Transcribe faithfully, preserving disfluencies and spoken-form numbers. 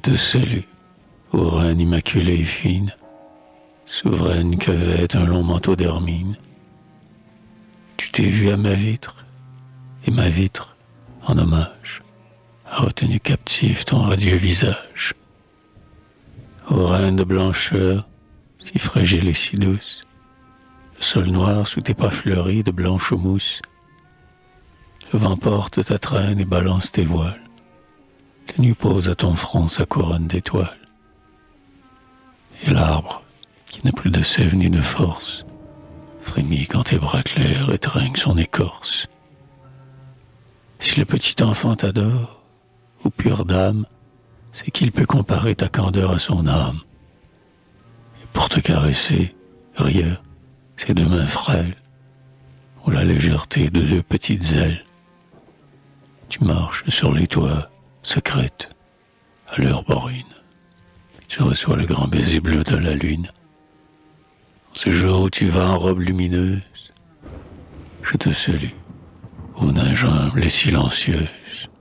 te salue, ô reine immaculée et fine, souveraine que vêt un long manteau d'hermine. Tu t'es vue à ma vitre, et ma vitre, en hommage, a retenu captif ton radieux visage. Ô reine de blancheur, si fragile et si douce, le sol noir sous tes pas fleuris de blanche mousse, le vent porte ta traîne et balance tes voiles, la nuit pose à ton front sa couronne d'étoiles. Et l'arbre, qui n'a plus de sève ni de force, frémit quand tes bras clairs étreignent son écorce. Si le petit enfant t'adore, ô pure dame, c'est qu'il peut comparer ta candeur à son âme. Et pour te caresser, rien, ses deux mains frêles ont la légèreté de deux petites ailes. Tu marches sur les toits secrètes à l'heure borine. Tu reçois le grand baiser bleu de la lune. Ce jour où tu vas en robe lumineuse, je te salue, ô neige humble et silencieuse.